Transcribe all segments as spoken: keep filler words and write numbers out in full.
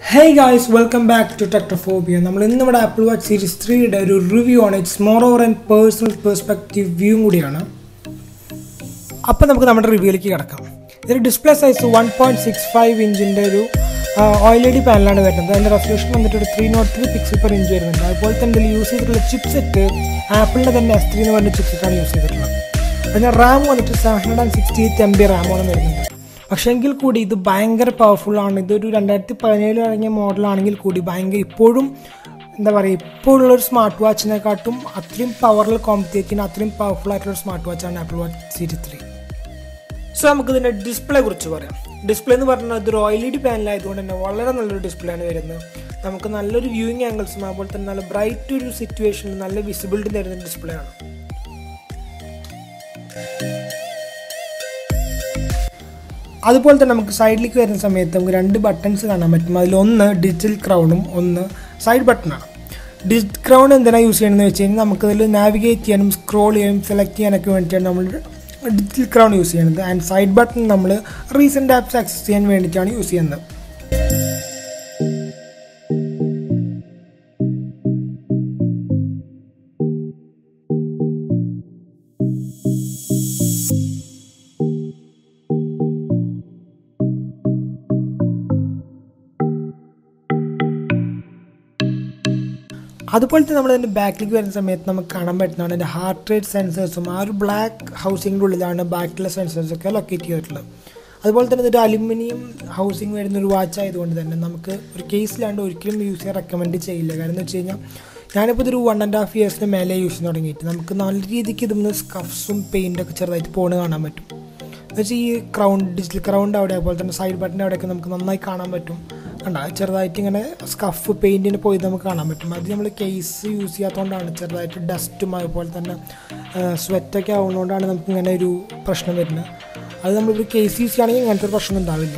Hey guys, welcome back to Technophobia. നമ്മൾ ഇന്ന് നമ്മുടെ Apple Watch Series three യുടെ ഒരു റിവ്യൂ ആണ്. It's moreover and personal perspective view കൂടിയാണ്. അപ്പോൾ നമുക്ക് നമ്മുടെ റിവ്യൂയിലേക്ക് കിടക്കാം. ഇതിന്റെ display size one point six five ഇഞ്ചിന്റെ ഒരു O L E D പാനലാണ് വരുന്നത്. അതിന്റെ റെസൊല്യൂഷൻ വന്നിട്ട് ഒരു three oh three pixel per inch വരുന്നുണ്ട്. അതുപോലെ തന്നെ ഇതിൽ യൂസ് ചെയ്തിട്ടുള്ള ചിപ്സെറ്റ് ആപ്പിളിന്റെ തന്നെ S three എന്ന് പറഞ്ഞ ചിപ്സെറ്റാണ് യൂസ് ചെയ്തിട്ടുള്ളത്. അതിന്റെ റാം വന്നിട്ട് seven hundred sixty-eight M B റാമാണ് വരുന്നുണ്ട്. പക്ഷേ എങ്കിൽ കൂടി ഇത് ഭയങ്കര പവർഫുള്ളാണ്. ഇതൊരു രണ്ടായിരത്തി പതിനേഴിൽ ഇറങ്ങിയ മോഡലാണെങ്കിൽ കൂടി ഭയങ്കര ഇപ്പോഴും എന്താ പറയുക ഇപ്പോഴുള്ളൊരു സ്മാർട്ട് വാച്ചിനെക്കാട്ടും അത്രയും പവറിൽ കോമ്പറ്റേറ്റ് ചെയ്യുന്ന അത്രയും പവർഫുൾ ആയിട്ടുള്ള സ്മാർട്ട് വാച്ചാണ് Apple watch series three. So നമുക്കിതിൻ്റെ ഡിസ്പ്ലേ കുറിച്ച് പറയാം. ഡിസ്പ്ലേ എന്ന് പറഞ്ഞാൽ ഇതൊരു O L E D പാനലായതുകൊണ്ട് തന്നെ വളരെ നല്ലൊരു ഡിസ്പ്ലേ ആണ് വരുന്നത്. നമുക്ക് നല്ലൊരു വ്യൂയിങ് ആംഗിൾസും അതുപോലെ തന്നെ നല്ല ബ്രൈറ്റ് ഒരു സിറ്റുവേഷനിൽ നല്ല വിസിബിലിറ്റി തരുന്ന ഡിസ്പ്ലേ ആണ്. അതുപോലെ തന്നെ നമുക്ക് സൈഡിലേക്ക് വരുന്ന സമയത്ത് നമുക്ക് രണ്ട് ബട്ടൺസ് കാണാൻ പറ്റും. അതിലൊന്ന് ഡിജിറ്റൽ ക്രൗണും ഒന്ന് സൈഡ് ബട്ടണാണ്. ഡിജിറ്റൽ ക്രൗൺ എന്തിനാണ് യൂസ് ചെയ്യണമെന്ന് വെച്ച് കഴിഞ്ഞാൽ നമുക്കതിൽ നാവിഗേറ്റ് ചെയ്യാനും സ്ക്രോൾ ചെയ്യാനും സെലക്ട് ചെയ്യാനൊക്കെ വേണ്ടിയിട്ടാണ് നമ്മൾ ഡിജിറ്റൽ ക്രൗൺ യൂസ് ചെയ്യുന്നത്. ആൻഡ് സൈഡ് ബട്ടൺ നമ്മൾ റീസെൻറ്റ് ആപ്സ് ആക്സസ് ചെയ്യാൻ വേണ്ടിയിട്ടാണ് യൂസ് ചെയ്യുന്നത്. അതുപോലെ തന്നെ നമ്മൾ അതിൻ്റെ ബാക്കിലേക്ക് വരുന്ന സമയത്ത് നമുക്ക് കാണാൻ പറ്റുന്നതാണ് അതിൻ്റെ ഹാർട്ട് റേറ്റ് സെൻസേഴ്സും ആ ഒരു ബ്ലാക്ക് ഹൗസിങ്ങിൻ്റെ ഉള്ളിലാണ് ബാക്കിയുള്ള സെൻസേഴ്സൊക്കെ ലൊക്കേറ്റ് ചെയ്തിട്ടുള്ളത്. അതുപോലെ തന്നെ ഇതൊരു അലുമിനിയം ഹൗസിങ് വരുന്ന ഒരു വാച്ച് ആയതുകൊണ്ട് തന്നെ നമുക്ക് ഒരു കേസിലാണ്ട് ഒരിക്കലും യൂസ് ചെയ്യാൻ റെക്കമെൻഡ് ചെയ്യില്ല. കാരണം എന്ന് വെച്ച് കഴിഞ്ഞാൽ ഞാനിപ്പോൾ ഇതൊരു വൺ ആൻഡ് ഹാഫ് ഇയേഴ്സിന് മേലെ യൂസ് ചെയ്യാൻ തുടങ്ങിയിട്ട് നമുക്ക് നല്ല രീതിക്ക് ഇതൊന്ന് സ്കഫ്സും പെയിൻറ്റൊക്കെ ചെറുതായിട്ട് പോണ് കാണാൻ പറ്റും. എന്ന് വെച്ചാൽ ഈ ക്രൗൺ ഡിജിറ്റൽ ക്രൗണ്ട് അവിടെ അതുപോലെ തന്നെ സൈഡ് ബട്ടൻ്റെ അവിടെയൊക്കെ നമുക്ക് നന്നായി കാണാൻ പറ്റും. കണ്ട ചെറുതായിട്ട് ഇങ്ങനെ സ്കഫ് പെയിൻറ്റിന് പോയി നമുക്ക് കാണാൻ പറ്റും. അത് നമ്മൾ കേസ് യൂസ് ചെയ്യാത്തതുകൊണ്ടാണ് ചെറുതായിട്ട് ഡസ്റ്റും അതുപോലെ തന്നെ സ്വെറ്റൊക്കെ ആവുന്നതുകൊണ്ടാണ് നമുക്ക് ഇങ്ങനെ ഒരു പ്രശ്നം വരുന്നത്. അത് നമ്മളൊരു കേസ് യൂസ് ചെയ്യുകയാണെങ്കിൽ ഇങ്ങനത്തെ ഒരു പ്രശ്നം ഉണ്ടാവില്ല.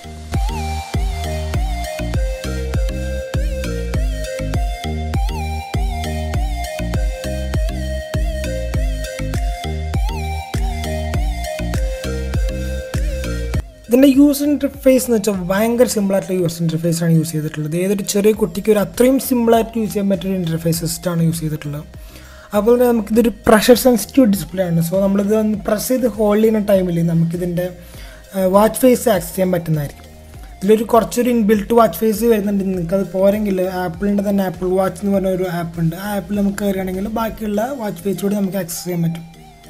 ഇതിൻ്റെ യൂസർ ഇൻ്റർഫേസ് എന്ന് വെച്ചാൽ ഭയങ്കര സിമ്പിളായിട്ടുള്ള യൂസർ ഇൻ്റർഫേസാണ് യൂസ് ചെയ്തിട്ടുള്ളത്. ഏതൊരു ചെറിയ കുട്ടിക്ക് ഒരു അത്രയും സിമ്പിളായിട്ട് യൂസ് ചെയ്യാൻ പറ്റിയൊരു ഇൻ്റർഫേസ് സിസ്റ്റമാണ് യൂസ് ചെയ്തിട്ടുള്ളത്. അതുപോലെ തന്നെ നമുക്കിതൊരു പ്രഷർ സെൻസിറ്റീവ് ഡിസ്പ്ലേ ആണ്. സോ നമ്മളിത് പ്രസ് ചെയ്ത് ഹോൾഡ് ചെയ്യുന്ന ടൈമിൽ നമുക്കിതിൻ്റെ വാച്ച് ഫേസ് ആക്സസ് ചെയ്യാൻ പറ്റുന്നതായിരിക്കും. ഇതിലൊരു കുറച്ചൊരു ഇൻബിൽറ്റ് വാച്ച് ഫേസ് വരുന്നുണ്ട്. നിങ്ങൾക്കത് പോരെങ്കിൽ ആപ്പിളിൻ്റെ തന്നെ ആപ്പിൾ വാച്ച് എന്ന് പറഞ്ഞ ഒരു ആപ്പ് ഉണ്ട്. ആ ആപ്പിൽ നമുക്ക് കയറുകയാണെങ്കിൽ ബാക്കിയുള്ള വാച്ച് ഫേസ് കൂടി നമുക്ക് ആക്സസ് ചെയ്യാൻ പറ്റും.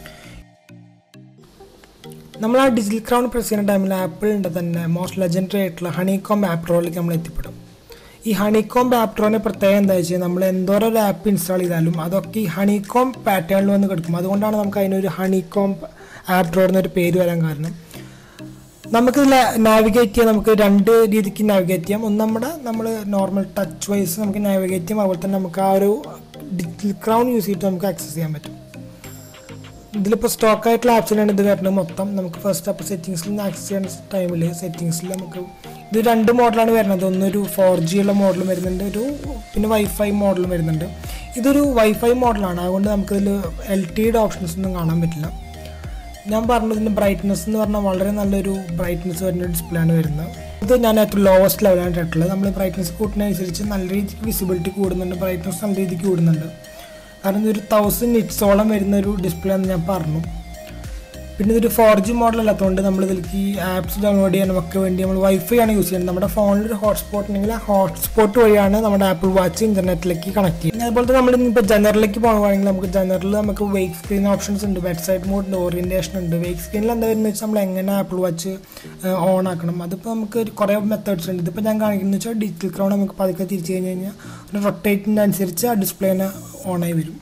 നമ്മൾ ആ ഡിജിറ്റൽ ക്രൗൺ പ്രസ് ചെയ്യുന്ന ടൈമിൽ ആപ്പിളിൻ്റെ തന്നെ മോസ്റ്റ് ലെജൻഡറി ആയിട്ടുള്ള ഹണികോംബ് ആപ്പ് ഡ്രോയിലേക്ക് നമ്മൾ എത്തിപ്പെടും. ഈ ഹണികോംബ് ആപ്പ് ഡ്രോയിൻ്റെ പ്രത്യേകം എന്താ വെച്ചാൽ നമ്മൾ എന്തോരോ ഒരു ആപ്പ് ഇൻസ്റ്റാൾ ചെയ്താലും അതൊക്കെ ഈ ഹണികോംബ് പാറ്റേണിൽ വന്ന് കിടക്കും. അതുകൊണ്ടാണ് നമുക്ക് അതിനൊരു ഹണികോംബ് ആപ്പ് ഡ്രോ എന്നൊരു പേര് വരാൻ കാരണം. നമുക്കിതിൽ നാവിഗേറ്റ് ചെയ്യാൻ നമുക്ക് രണ്ട് രീതിക്ക് നാവിഗേറ്റ് ചെയ്യാം. ഒന്ന് നമ്മുടെ നമ്മൾ നോർമൽ ടച്ച് വൈസ് നമുക്ക് നാവിഗേറ്റ് ചെയ്യാം. അതുപോലെ തന്നെ നമുക്ക് ആ ഒരു ഡിജിറ്റൽ ക്രൗൺ യൂസ് ചെയ്തിട്ട് നമുക്ക് ആക്സസ് ചെയ്യാൻ പറ്റും. ഇതിലിപ്പോൾ സ്റ്റോക്ക് ആയിട്ടുള്ള ആപ്സിനാണ് ഇത് വരുന്നത് മൊത്തം. നമുക്ക് ഫസ്റ്റ് അപ്പോൾ സെറ്റിങ്സിൽ നിന്ന് ആക്സസ് ചെയ്യുന്ന ടൈമിൽ സെറ്റിങ്സിൽ നമുക്ക് ഇത് രണ്ട് മോഡലാണ് വരുന്നത്. ഒന്നൊരു ഫോർ ജി ഉള്ള മോഡലും വരുന്നുണ്ട്, ഒരു പിന്നെ വൈഫൈ മോഡലും വരുന്നുണ്ട്. ഇതൊരു വൈഫൈ മോഡലാണ്, അതുകൊണ്ട് നമുക്കിതിൽ എൽ ടി യുടെ ഓപ്ഷൻസ് ഒന്നും കാണാൻ പറ്റില്ല. ഞാൻ പറഞ്ഞതിൻ്റെ ബ്രൈറ്റ്നസ് എന്ന് പറഞ്ഞാൽ വളരെ നല്ലൊരു ബ്രൈറ്റ്നസ് വരുന്ന ഡിസ്പ്ലേ ആണ് വരുന്നത്. ഇത് ഞാൻ ഏറ്റവും ലോവസ്റ്റ് ലെവലാണ് ഇട്ടിട്ടുള്ളത്. നമ്മൾ ബ്രൈറ്റ്നസ് കൂട്ടുന്നതനുസരിച്ച് നല്ല രീതിക്ക് വിസിബിലിറ്റി കൂടുന്നുണ്ട്, ബ്രൈറ്റ്നസ് നല്ല രീതിക്ക് കൂടുന്നുണ്ട്. കാരണം ഇതൊരു തൗസൻഡ് നിറ്റ്സോളം വരുന്ന ഒരു ഡിസ്പ്ലേ എന്ന് ഞാൻ പറഞ്ഞു. പിന്നെ ഇതൊരു ഫോർ ജി മോഡൽ അല്ലാത്തതുകൊണ്ട് നമ്മളിതിലേക്ക് ഈ ആപ്സ് ഡൗൺലോഡ് ചെയ്യാനും ഒക്കെ വേണ്ടി നമ്മൾ വൈഫൈ ആണ് യൂസ് ചെയ്യുന്നത്. നമ്മുടെ ഫോണിലൊരു ഹോട്ട്സ്പോട്ട് ഉണ്ടെങ്കിൽ ആ ഹോട്ട്സ്പോട്ട് വഴിയാണ് നമ്മുടെ ആപ്പിൾ വാച്ച് ഇൻ്റർനെറ്റിലേക്ക് കണക്ട് ചെയ്യുന്നത്. അതുപോലെ തന്നെ നമ്മൾ ഇപ്പോൾ ജനറലിലേക്ക് പോകുകയാണെങ്കിൽ നമുക്ക് ജനറലിൽ നമുക്ക് വെയ്ക്ക് സ്ക്രീൻ ഓപ്ഷൻസ് ഉണ്ട്, വെബ്സൈറ്റ് മോഡ് ഉണ്ട്, ഓറിയൻറ്റേഷൻ ഉണ്ട്. വെയ്ക്ക് സ്ക്രീനിൽ എന്താ വരുന്നത് വെച്ചാൽ നമ്മൾ എങ്ങനെ ആപ്പിൾ വാച്ച് ഓൺ ആക്കണം, അതിപ്പോൾ നമുക്ക് കുറേ മെത്തേഡ്സ് ഉണ്ട്. ഇതിപ്പോൾ ഞാൻ കാണിക്കുന്നത് വെച്ചാൽ ഡിജിറ്റൽ ക്രൗൺ നമുക്ക് പതുക്കെ തിരിച്ച് കഴിഞ്ഞ് കഴിഞ്ഞാൽ ഒരു റൊട്ടേറ്റിൻ്റെ അനുസരിച്ച് ആ ഡിസ്പ്ലേനെ ഓണായി വരും.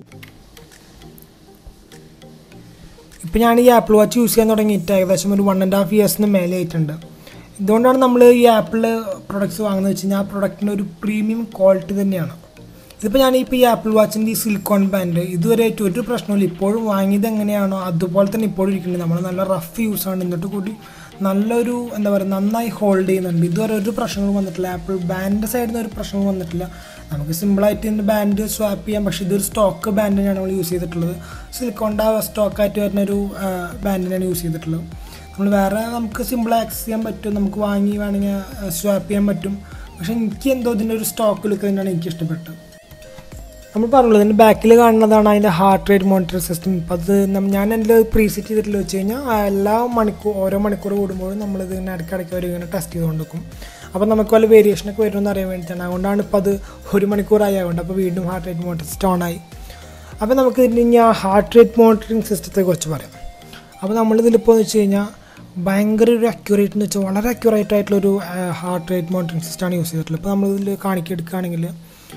ഇപ്പം ഞാൻ ഈ ആപ്പിൾ വാച്ച് യൂസ് ചെയ്യാൻ തുടങ്ങിയിട്ട് ഏകദേശം ഒരു വൺ ആൻഡ് ഹാഫ് ഇയേഴ്സിന് മേലെ ആയിട്ടുണ്ട്. ഇതുകൊണ്ടാണ് നമ്മൾ ഈ ആപ്പിൾ പ്രൊഡക്ട്സ് വാങ്ങുന്നത് വെച്ച് കഴിഞ്ഞാൽ ആ പ്രൊഡക്റ്റിന് ഒരു പ്രീമിയം ക്വാളിറ്റി തന്നെയാണ്. ഇതിപ്പോൾ ഞാനിപ്പോൾ ഈ ആപ്പിൾ വാച്ചിൻ്റെ ഈ സിലിക്കോൺ ബാൻഡ് ഇതുവരെയായിട്ട് ഒരു പ്രശ്നമില്ല. ഇപ്പോഴും വാങ്ങിയത് എങ്ങനെയാണോ അതുപോലെ തന്നെ ഇപ്പോഴും ഇരിക്കുന്നത്. നമ്മൾ നല്ല റഫ് യൂസാണ്, എന്നിട്ട് കൂടി നല്ലൊരു എന്താ പറയുക നന്നായി ഹോൾഡ് ചെയ്യുന്നുണ്ട്. ഇതുവരെ ഒരു പ്രശ്നങ്ങളും വന്നിട്ടില്ല. ആപ്പിൾ ബാൻഡിൻ്റെ സൈഡിൽ നിന്ന് ഒരു പ്രശ്നവും വന്നിട്ടില്ല. നമുക്ക് സിമ്പിളായിട്ട് ഇതിൻ്റെ ബാൻഡ് സ്വാപ്പ് ചെയ്യാം. പക്ഷേ ഇതൊരു സ്റ്റോക്ക് ബാൻഡ് തന്നെയാണ് നമ്മൾ യൂസ് ചെയ്തിട്ടുള്ളത്. സിലിക്കോണിൻ്റെ സ്റ്റോക്കായിട്ട് വരുന്നൊരു ബാൻഡിനാണ് യൂസ് ചെയ്തിട്ടുള്ളത്. നമ്മൾ വേറെ നമുക്ക് സിമ്പിൾ ആക്സസ് ചെയ്യാൻ പറ്റും, നമുക്ക് വാങ്ങി വേണമെങ്കിൽ സ്വാപ്പ് ചെയ്യാൻ പറ്റും. പക്ഷേ എനിക്ക് എന്തോ ഇതിൻ്റെ ഒരു സ്റ്റോക്ക് ലുക്ക് തന്നെയാണ് എനിക്ക് ഇഷ്ടപ്പെട്ടത്. നമ്മൾ പറഞ്ഞുള്ളൂ ഇതിൻ്റെ ബാക്കിൽ കാണുന്നതാണ് അതിൻ്റെ ഹാർട്ട് റേറ്റ് മോണിറ്റർ സിസ്റ്റം. ഇപ്പം അത് ഞാൻ എൻ്റെ പ്രീസെറ്റ് ചെയ്തിട്ടില്ല വെച്ച് കഴിഞ്ഞാൽ എല്ലാ മണിക്കൂർ ഓരോ മണിക്കൂർ കൂടുമ്പോഴും നമ്മളിത് ഇങ്ങനെ ഇടയ്ക്കിടയ്ക്ക് ഒരു ഇങ്ങനെ ടെസ്റ്റ് ചെയ്തുകൊണ്ട് നിൽക്കും. അപ്പോൾ നമുക്ക് വല്ല വേരിയേഷനൊക്കെ വരുമെന്ന് അറിയാൻ വേണ്ടിയിട്ടാണ്. അതുകൊണ്ടാണ് ഇപ്പോൾ അത് ഒരു മണിക്കൂറായി ആയതുകൊണ്ട് അപ്പോൾ വീണ്ടും ഹാർട്ട് റേറ്റ് മോണിറ്റർ സിസ്റ്റം ഓണായി. അപ്പോൾ നമുക്ക് ഇനി ആ ഹാർട്ട് റേറ്റ് മോണിറ്ററിങ് സിസ്റ്റത്തെ കുറിച്ച് പറയാം. അപ്പോൾ നമ്മളിതിലിപ്പോൾ എന്ന് വെച്ച് കഴിഞ്ഞാൽ ഭയങ്കര ഒരു അക്യൂറേറ്റ് എന്ന് വെച്ചാൽ വളരെ അക്യൂറേറ്റ് ആയിട്ടുള്ളൊരു ഹാർട്ട് റേറ്റ് മോണിറ്ററിങ് സിസ്റ്റമാണ് യൂസ് ചെയ്തിട്ടുള്ളത്. ഇപ്പോൾ നമ്മളിതിൽ കാണിക്കെടുക്കുകയാണെങ്കിൽ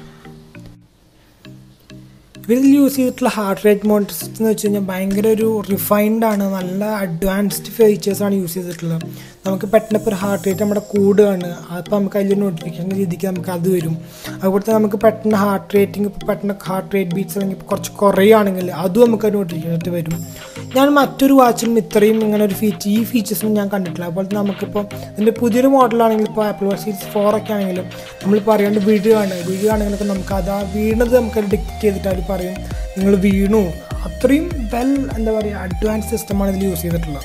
ഇവരിൽ യൂസ് ചെയ്തിട്ടുള്ള ഹാർട്ട് റേറ്റ് മോണിറ്റർ സിസ്റ്റം എന്ന് വെച്ച് കഴിഞ്ഞാൽ ഭയങ്കര ഒരു റിഫൈൻഡ് ആണ്, നല്ല അഡ്വാൻസ്ഡ് ഫീച്ചേഴ്സാണ് യൂസ് ചെയ്തിട്ടുള്ളത്. നമുക്ക് പെട്ടെന്ന് ഇപ്പോൾ ഒരു ഹാർട്ട് റേറ്റ് നമ്മുടെ കൂടുകയാണ്, അപ്പോൾ നമുക്ക് അതിൽ നോട്ടിഫിക്കേഷൻ രീതിക്ക് നമുക്ക് അത് വരും. അതുപോലെ തന്നെ നമുക്ക് പെട്ടെന്ന് ഹാർട്ട് റേറ്റിംഗ് ഇപ്പോൾ പെട്ടെന്ന് ഹാർട്ട് റേറ്റ് ബീറ്റ്സ് അല്ലെങ്കിൽ ഇപ്പോൾ കുറച്ച് കുറയുകയാണെങ്കിൽ അതും നമുക്ക് നോട്ടിഫിക്കേഷൻ വരും. ഞാൻ മറ്റൊരു വാച്ചിലും ഇത്രയും ഇങ്ങനെ ഒരു ഫീച്ചർ ഈ ഫീച്ചേഴ്സും ഞാൻ കണ്ടിട്ടില്ല. അതുപോലെ തന്നെ നമുക്കിപ്പോൾ ഇതിൻ്റെ പുതിയൊരു മോഡലാണെങ്കിൽ ഇപ്പോൾ ആപ്പിൾ വാച്ച് സീരീസ് ഫോർ ഒക്കെ ആണെങ്കിലും നമ്മളിപ്പോൾ അറിയാണ്ട് വീഴുകയാണ് വീഴുകയാണെങ്കിലൊക്കെ നമുക്ക് അത് ആ വീണത് നമുക്കത് ഡിക്റ്റ് ചെയ്തിട്ട് അവർ പറയും നിങ്ങൾ വീണു. അത്രയും വെൽ എന്താ പറയുക അഡ്വാൻസ് സിസ്റ്റമാണ് ഇതിൽ യൂസ് ചെയ്തിട്ടുള്ളത്.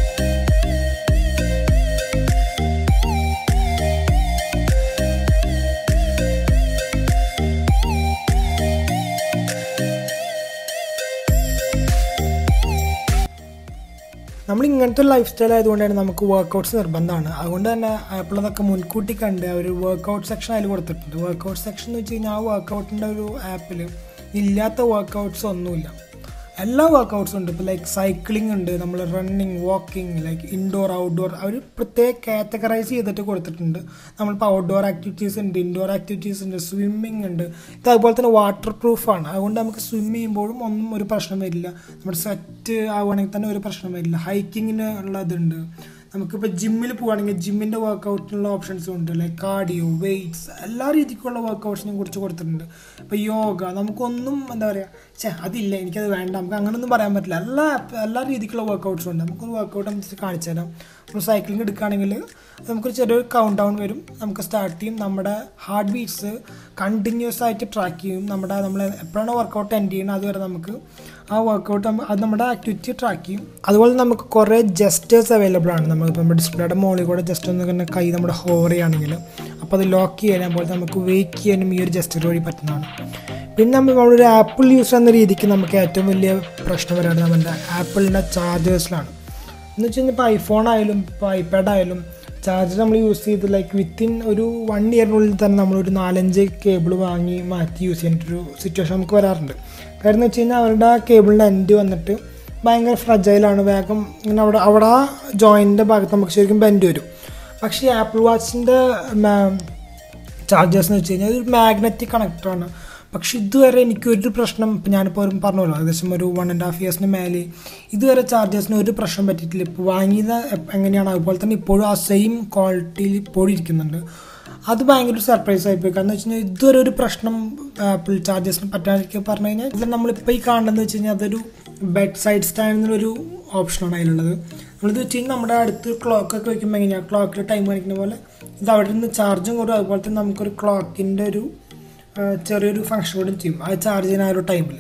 നമ്മൾ ഇങ്ങനത്തെ ഒരു ലൈഫ് സ്റ്റൈൽ ആയതുകൊണ്ടാണ് നമുക്ക് വർക്കൗട്ട്സ് നിർബന്ധമാണ്. അതുകൊണ്ട് തന്നെ ആപ്പിൾ അതൊക്കെ മുൻകൂട്ടി കണ്ട് ഒരു വർക്കൗട്ട് സെക്ഷൻ അതിൽ കൊടുത്തിട്ടുണ്ട്. വർക്കൗട്ട് സെക്ഷൻ എന്ന് വെച്ച് കഴിഞ്ഞാൽ ആ വർക്കൗട്ടിൻ്റെ ഒരു ആപ്പിൽ ഇല്ലാത്ത വർക്കൗട്ട്സ് ഒന്നുമില്ല, എല്ലാ വർക്കൗട്ട്സും ഉണ്ട്. ഇപ്പോൾ ലൈക്ക് സൈക്ലിംഗ് ഉണ്ട്, നമ്മൾ running, walking, like indoor outdoor അവർ പ്രത്യേക കാറ്റഗറൈസ് ചെയ്തിട്ട് കൊടുത്തിട്ടുണ്ട്. നമ്മളിപ്പോൾ ഔട്ട്ഡോർ ആക്ടിവിറ്റീസ് ഉണ്ട്, ഇൻഡോർ ആക്ടിവിറ്റീസ് ഉണ്ട്, സ്വിമ്മിങ് ഉണ്ട്. ഇത് അതുപോലെ തന്നെ വാട്ടർ പ്രൂഫാണ്. അതുകൊണ്ട് നമുക്ക് സ്വിം ചെയ്യുമ്പോഴും ഒന്നും ഒരു പ്രശ്നം വരില്ല. നമ്മുടെ സെറ്റ് ആവുകയാണെങ്കിൽ തന്നെ ഒരു പ്രശ്നം വരില്ല. ഹൈക്കിങ്ങിന് ഉള്ളതുണ്ട്. നമുക്കിപ്പോൾ ജിമ്മിൽ പോവുകയാണെങ്കിൽ ജിമ്മിൻ്റെ വർക്കൗട്ടിനുള്ള ഓപ്ഷൻസും ഉണ്ട്, ലൈക്ക് കാർഡിയോ, വെയ്റ്റ്സ്, എല്ലാ രീതിക്കുള്ള വർക്കൗട്ട്സിനെ കുറിച്ച് കൊടുത്തിട്ടുണ്ട്. ഇപ്പോൾ യോഗ നമുക്കൊന്നും എന്താ പറയുക ചേ അതില്ല എനിക്കത് വേണ്ട നമുക്ക് അങ്ങനെയൊന്നും പറയാൻ പറ്റില്ല. എല്ലാ എല്ലാ രീതിക്കുള്ള വർക്കൗട്ട്സും ഉണ്ട്. നമുക്കൊരു വർക്കൗട്ട് നമുക്ക് കാണിച്ചു തരാം. നമ്മൾ സൈക്ലിംഗ് എടുക്കുകയാണെങ്കിൽ നമുക്കൊരു ചെറിയൊരു കൗണ്ട് ഡൗൺ വരും. നമുക്ക് സ്റ്റാർട്ട് ചെയ്യും, നമ്മുടെ ഹാർട്ട് ബീറ്റ്സ് കണ്ടിന്യൂസ് ആയിട്ട് ട്രാക്ക് ചെയ്യും. നമ്മുടെ നമ്മൾ എപ്പോഴാണ് വർക്കൗട്ട് എൻഡ് ചെയ്യുന്നത് അതുവരെ നമുക്ക് ആ വർക്കൗട്ട് അത് നമ്മുടെ ആക്ടിവിറ്റി ട്രാക്ക് ചെയ്യും. അതുപോലെ നമുക്ക് കുറേ ജസ്റ്റേഴ്സ് അവൈലബിൾ ആണ്. നമ്മളിപ്പോൾ നമ്മുടെ ഡിസ്പ്ലേയുടെ മുകളിൽ കൂടെ ജസ്റ്റ് ഒന്ന് ഇങ്ങനെ കൈ നമ്മുടെ ഹോവർ ചെയ്യുകയാണെങ്കിൽ അപ്പോൾ അത് ലോക്ക് ചെയ്യാൻ പോലെ നമുക്ക് വെയ്ക്ക് ചെയ്യാനും ഈ ഒരു ജസ്റ്റർ വഴി പറ്റുന്നതാണ്. പിന്നെ നമ്മൾ നമ്മളൊരു ആപ്പിൾ യൂസർ എന്ന രീതിക്ക് നമുക്ക് ഏറ്റവും വലിയ പ്രശ്നം വരാണ് നമ്മുടെ ആപ്പിളിൻ്റെ ചാർജേഴ്സിലാണ്. എന്ന് വെച്ച് കഴിഞ്ഞാൽ ഇപ്പോൾ ഐഫോൺ ആയാലും ഇപ്പോൾ ഐപാഡ് ആയാലും ചാർജർ നമ്മൾ യൂസ് ചെയ്ത് ലൈക്ക് വിത്തിൻ ഒരു വൺ ഇയറിനുള്ളിൽ തന്നെ നമ്മളൊരു നാലഞ്ച് കേബിൾ വാങ്ങി മാറ്റി യൂസ് ചെയ്യേണ്ട ഒരു സിറ്റുവേഷൻ നമുക്ക് വരാറുണ്ട്. കാരണം എന്ന് വെച്ച് കഴിഞ്ഞാൽ അവരുടെ ആ കേബിളിൻ്റെ എൻഡ് വന്നിട്ട് ഭയങ്കര ഫ്രജൈലാണ്, വേഗം ഇങ്ങനെ അവിടെ അവിടെ ആ ജോയിൻ്റെ ഭാഗത്ത് നമുക്ക് ശരിക്കും ബെൻഡ് വരും. പക്ഷേ ആപ്പിൾ വാച്ചിൻ്റെ ചാർജേഴ്സ് എന്ന് വെച്ച് കഴിഞ്ഞാൽ ഒരു മാഗ്നറ്റിക് കണക്ടറാണ്. പക്ഷെ ഇതുവരെ എനിക്കൊരു പ്രശ്നം ഇപ്പം ഞാനിപ്പോൾ പറഞ്ഞല്ലോ ഏകദേശം ഒരു വൺ ആൻഡ് ഹാഫ് ഇയേഴ്സിന് മേലെ ഇതുവരെ ചാർജേഴ്സിന് ഒരു പ്രശ്നം പറ്റിയിട്ടില്ല. ഇപ്പോൾ വാങ്ങിയത് എങ്ങനെയാണ് അതുപോലെ തന്നെ ഇപ്പോഴും ആ സെയിം ക്വാളിറ്റിയിൽ ഇപ്പോഴും ഇരിക്കുന്നുണ്ട്. അത് ഭയങ്കര ഒരു സർപ്രൈസ് ആയിപ്പോയി. കാരണം എന്ന് വെച്ച് കഴിഞ്ഞാൽ ഇതുവരെ ഒരു പ്രശ്നം ആപ്പിൾ ചാർജേഴ്സിന് പറ്റാതിരിക്കുക പറഞ്ഞു കഴിഞ്ഞാൽ ഇതിൽ നമ്മളിപ്പോൾ ഈ കാണുന്നതെന്ന് വെച്ച് കഴിഞ്ഞാൽ അതൊരു ബെഡ് സൈഡ് സ്റ്റാൻഡ് എന്നൊരു ഓപ്ഷനാണ് അതിലുള്ളത്. നമ്മളിത് വെച്ച് കഴിഞ്ഞാൽ നമ്മുടെ അടുത്ത് ക്ലോക്കൊക്കെ വയ്ക്കുമ്പോൾ എങ്ങനെയാണ് ക്ലോക്കിൽ ടൈം കാണിക്കുന്ന പോലെ ഇത് അവിടെ നിന്ന് ചാർജും കൂടും. അതുപോലെ തന്നെ നമുക്കൊരു ക്ലോക്കിൻ്റെ ഒരു ചെറിയൊരു ഫംഗ്ഷൻ കൂടി ചെയ്യും അത് ചാർജ് ചെയ്യുന്ന ആ ഒരു ടൈമിൽ.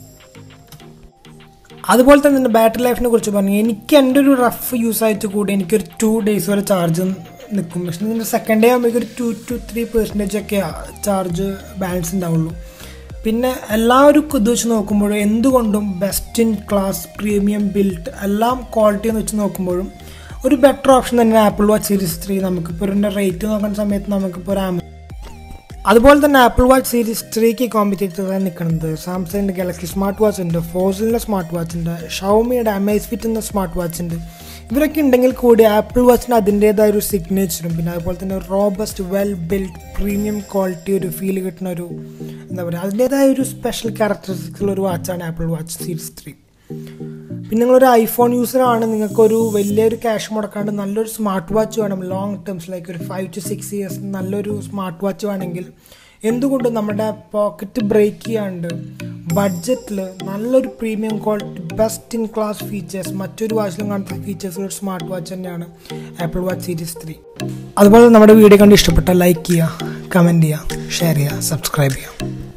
അതുപോലെ തന്നെ ബാറ്ററി ലൈഫിനെ കുറിച്ച് പറഞ്ഞു. എനിക്ക് എൻ്റെ ഒരു റഫ് യൂസ് ആയിട്ട് കൂടി എനിക്കൊരു ടു ഡേയ്സ് വരെ ചാർജ് നിൽക്കും. പക്ഷേ ഇതിൻ്റെ സെക്കൻഡ് ഡേ ആകുമ്പോൾ ഒരു ടു ടു ത്രീ പെർസെൻറ്റേജ് ഒക്കെ ചാർജ് ബാലൻസ് ഉണ്ടാവുള്ളൂ. പിന്നെ എല്ലാവരും ഇത് വെച്ച് നോക്കുമ്പോഴും എന്തുകൊണ്ടും best in class premium build എല്ലാം ക്വാളിറ്റി എന്ന് വെച്ച് നോക്കുമ്പോഴും ഒരു ബെറ്റർ ഓപ്ഷൻ തന്നെ ആപ്പിൾ വാച്ച് സീരീസ് ത്രീ. നമുക്കിപ്പോൾ ഒരു റേറ്റ് നോക്കുന്ന സമയത്ത് നമുക്കിപ്പോൾ ഒരു ആമ അതുപോലെ തന്നെ ആപ്പിൾ വാച്ച് സീരീസ് ത്രീക്ക് കോമ്പറ്റേറ്റീവായി നിൽക്കുന്നത് സാംസങ്ങിൻ്റെ ഗാലക്സി സ്മാർട്ട് വാച്ച് ഉണ്ട്, ഫോസിലിൻ്റെ സ്മാർട്ട് വാച്ച് ഉണ്ട്, ഷവോമിയുടെ അമേസ്ഫിറ്റ് എന്ന സ്മാർട്ട് വാച്ച് ഉണ്ട്. ഇവരൊക്കെ ഉണ്ടെങ്കിൽ കൂടി ആപ്പിൾ വാച്ചിന് അതിൻ്റേതായ ഒരു സിഗ്നേച്ചറും പിന്നെ അതുപോലെ തന്നെ robust well build premium quality ഒരു ഫീൽ കിട്ടുന്ന ഒരു എന്താ പറയുക അതിൻ്റേതായ ഒരു സ്പെഷ്യൽ ക്യാരക്ടറിസ്റ്റിക്സ് ഉള്ള ഒരു വാച്ചാണ് ആപ്പിൾ വാച്ച് സീരീസ് ത്രീ. പിന്നെ നിങ്ങളൊരു ഐഫോൺ യൂസറാണ്, നിങ്ങൾക്കൊരു വലിയൊരു ക്യാഷ് മുടക്കാണ്ട് നല്ലൊരു സ്മാർട്ട് വാച്ച് വേണം ലോങ് ടേംസ് ലൈക്ക് ഒരു ഫൈവ് ടു സിക്സ് ഇയേഴ്സ് നല്ലൊരു സ്മാർട്ട് വാച്ച് വേണമെങ്കിൽ എന്തുകൊണ്ടും നമ്മുടെ പോക്കറ്റ് ബ്രേക്ക് ചെയ്യാണ്ട് ബഡ്ജറ്റിൽ നല്ലൊരു premium quality best in class features മറ്റൊരു വാച്ചിലും കാണുന്ന ഫീച്ചേഴ്സ് ഒരു സ്മാർട്ട് വാച്ച് തന്നെയാണ് ആപ്പിൾ വാച്ച് സീരീസ് ത്രീ. അതുപോലെ നമ്മുടെ വീഡിയോ കണ്ട് ഇഷ്ടപ്പെട്ടാൽ ലൈക്ക് ചെയ്യുക, കമൻറ്റ് ചെയ്യുക, ഷെയർ ചെയ്യുക, സബ്സ്ക്രൈബ് ചെയ്യുക.